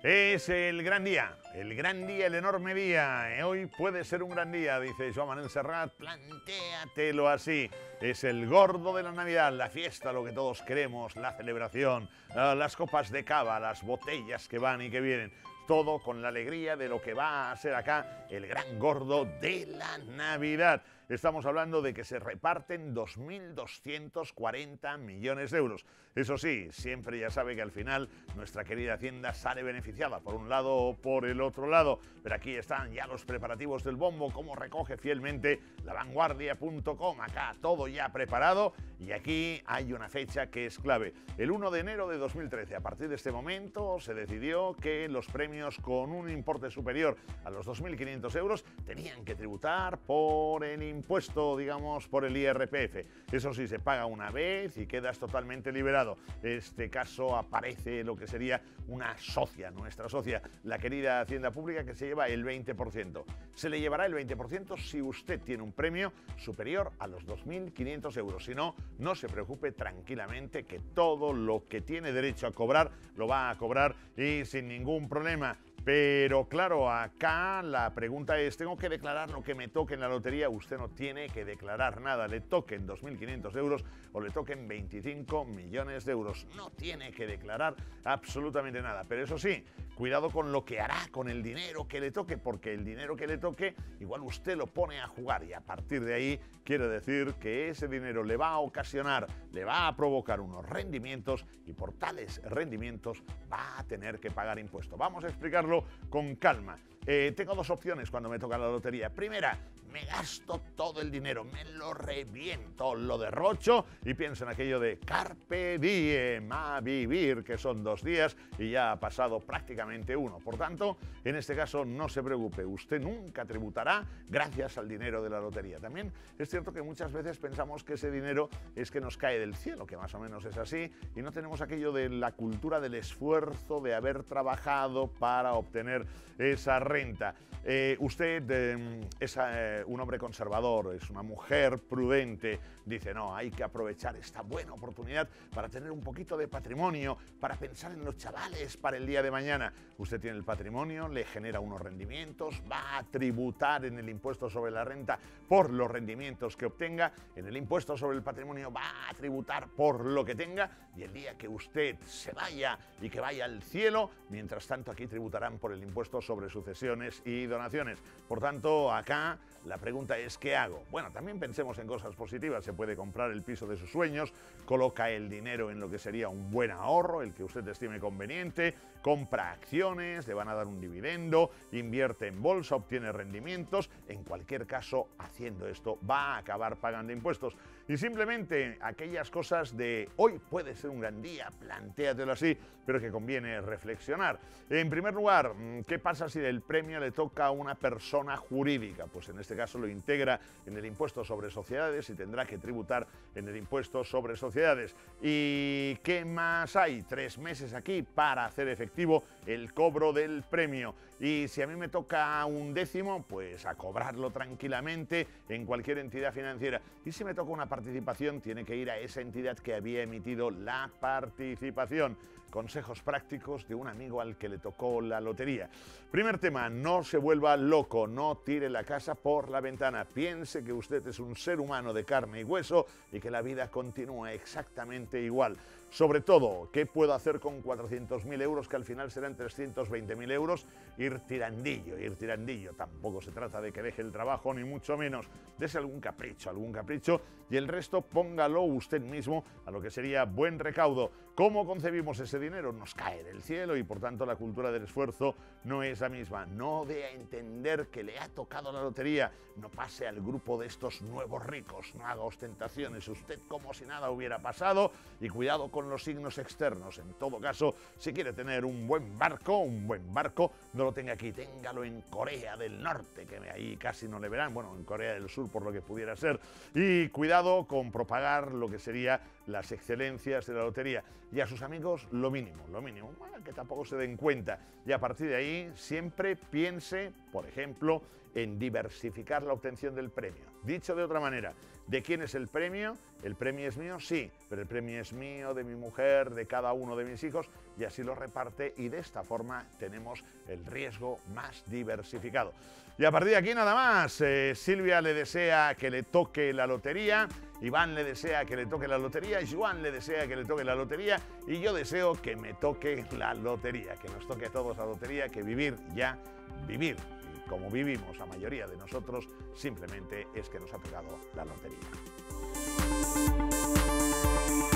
Es el gran día, el enorme día. Hoy puede ser un gran día, dice Joan Manuel Serrat, plantéatelo así. Es el gordo de la Navidad, la fiesta, lo que todos queremos, la celebración, las copas de cava, las botellas que van y que vienen. Todo con la alegría de lo que va a ser acá el gran gordo de la Navidad. Estamos hablando de que se reparten 2.240 millones de euros. Eso sí, siempre ya sabe que al final nuestra querida Hacienda sale beneficiada por un lado o por el otro lado. Pero aquí están ya los preparativos del bombo, como recoge fielmente lavanguardia.com. Acá todo ya preparado y aquí hay una fecha que es clave. El 1 de enero de 2013. A partir de este momento se decidió que los premios con un importe superior a los 2.500 euros tenían que tributar por el impuesto, digamos, por el IRPF. Eso sí, se paga una vez y quedas totalmente liberado. En este caso aparece lo que sería una socia, nuestra socia, la querida Hacienda Pública, que se lleva el 20%. Se le llevará el 20% si usted tiene un premio superior a los 2.500 euros. Si no, no se preocupe, tranquilamente, que todo lo que tiene derecho a cobrar lo va a cobrar y sin ningún problema. Pero claro, acá la pregunta es, ¿tengo que declarar lo que me toque en la lotería? Usted no tiene que declarar nada, le toquen 2.500 euros o le toquen 25 millones de euros. No tiene que declarar absolutamente nada. Pero eso sí, cuidado con lo que hará con el dinero que le toque, porque el dinero que le toque igual usted lo pone a jugar y a partir de ahí quiere decir que ese dinero le va a ocasionar, le va a provocar unos rendimientos y por tales rendimientos va a tener que pagar impuestos. Vamos a explicarlo con calma. Tengo dos opciones cuando me toca la lotería. Primera, me gasto todo el dinero, me lo reviento, lo derrocho y pienso en aquello de carpe diem, a vivir, que son 2 días y ya ha pasado prácticamente uno. Por tanto, en este caso no se preocupe, usted nunca tributará gracias al dinero de la lotería. También es cierto que muchas veces pensamos que ese dinero es que nos cae del cielo, que más o menos es así, y no tenemos aquello de la cultura del esfuerzo, de haber trabajado para obtener esa renta. Usted es un hombre conservador, es una mujer prudente, dice no, hay que aprovechar esta buena oportunidad para tener un poquito de patrimonio, para pensar en los chavales para el día de mañana. Usted tiene el patrimonio, le genera unos rendimientos, va a tributar en el impuesto sobre la renta por los rendimientos que obtenga, en el impuesto sobre el patrimonio va a tributar por lo que tenga y el día que usted se vaya y que vaya al cielo, mientras tanto aquí tributarán por el impuesto sobre sucesiones y donaciones. Por tanto, acá la pregunta es, ¿qué hago? Bueno, también pensemos en cosas positivas. Se puede comprar el piso de sus sueños, coloca el dinero en lo que sería un buen ahorro, el que usted estime conveniente, compra acciones, le van a dar un dividendo, invierte en bolsa, obtiene rendimientos. En cualquier caso, haciendo esto, va a acabar pagando impuestos. Y simplemente aquellas cosas de hoy puede ser un gran día, plantéatelo así, pero que conviene reflexionar. En primer lugar, ¿qué pasa si el premio le toca a una persona jurídica? Pues en este caso lo integra en el impuesto sobre sociedades y tendrá que tributar en el impuesto sobre sociedades. ¿Y qué más hay? 3 meses aquí para hacer efectivo el cobro del premio. Y si a mí me toca un décimo, pues a cobrarlo tranquilamente en cualquier entidad financiera. Y si me toca una participación, tiene que ir a esa entidad que había emitido la participación. Consejos prácticos de un amigo al que le tocó la lotería. Primer tema, no se vuelva loco, no tire la casa por la ventana. Piense que usted es un ser humano de carne y hueso y que la vida continúa exactamente igual. Sobre todo, ¿qué puedo hacer con 400.000 euros que al final serán 320.000 euros? Ir tirandillo, ir tirandillo. Tampoco se trata de que deje el trabajo, ni mucho menos. Dese algún capricho y el resto póngalo usted mismo a lo que sería buen recaudo. ¿Cómo concebimos ese dinero? Nos cae del cielo y por tanto la cultura del esfuerzo no es la misma. No dé a entender que le ha tocado la lotería. No pase al grupo de estos nuevos ricos. No haga ostentaciones. Usted como si nada hubiera pasado y cuidado con los signos externos. En todo caso, si quiere tener un buen barco, no lo tenga aquí, téngalo en Corea del Norte, que ahí casi no le verán, bueno, en Corea del Sur por lo que pudiera ser. Y cuidado con propagar lo que sería las excelencias de la lotería. Y a sus amigos lo mínimo, que tampoco se den cuenta. Y a partir de ahí siempre piense, por ejemplo, en diversificar la obtención del premio. Dicho de otra manera, ¿de quién es el premio? ¿El premio es mío? Sí, pero el premio es mío, de mi mujer, de cada uno de mis hijos, y así lo reparte, y de esta forma tenemos el riesgo más diversificado. Y a partir de aquí nada más. Silvia le desea que le toque la lotería, Iván le desea que le toque la lotería, Joan le desea que le toque la lotería, y yo deseo que me toque la lotería, que nos toque a todos la lotería, que vivir ya, vivir. Como vivimos la mayoría de nosotros, simplemente es que nos ha tocado la lotería.